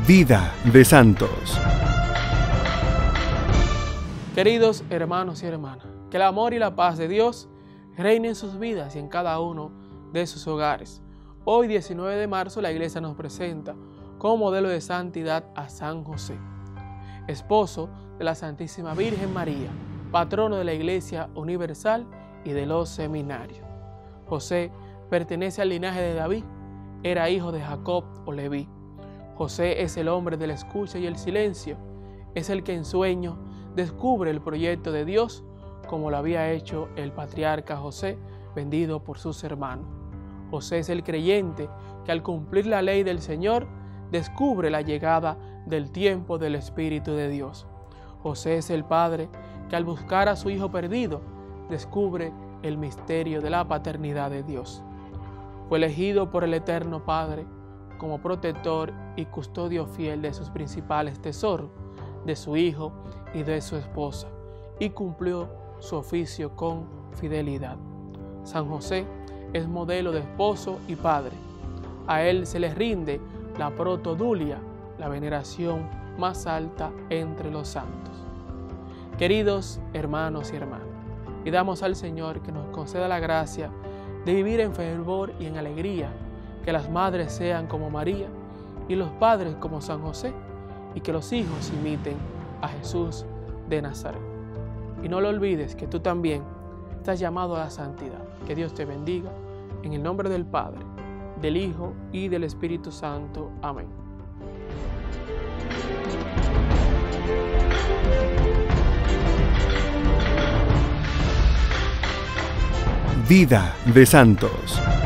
Vida de santos. Queridos hermanos y hermanas, que el amor y la paz de Dios reine en sus vidas y en cada uno de sus hogares. Hoy, 19 de marzo, la Iglesia nos presenta como modelo de santidad a San José, esposo de la Santísima Virgen María, patrono de la Iglesia Universal y de los seminarios. José pertenece al linaje de David, era hijo de Jacob o Leví. José es el hombre de la escucha y el silencio, es el que en sueño descubre el proyecto de Dios, como lo había hecho el patriarca José, vendido por sus hermanos. José es el creyente que al cumplir la ley del Señor, descubre la llegada del tiempo del Espíritu de Dios. José es el padre que al buscar a su hijo perdido, descubre el misterio de la paternidad de Dios. Fue elegido por el Eterno Padre como protector y custodio fiel de sus principales tesoros, de su hijo y de su esposa, y cumplió su oficio con fidelidad. San José es modelo de esposo y padre. A él se le rinde la protodulia, la veneración más alta entre los santos. Queridos hermanos y hermanas, pidamos al Señor que nos conceda la gracia de vivir en fervor y en alegría, que las madres sean como María y los padres como San José, y que los hijos imiten a Jesús de Nazaret. Y no lo olvides que tú también estás llamado a la santidad. Que Dios te bendiga, en el nombre del Padre, del Hijo y del Espíritu Santo. Amén. Vida de santos.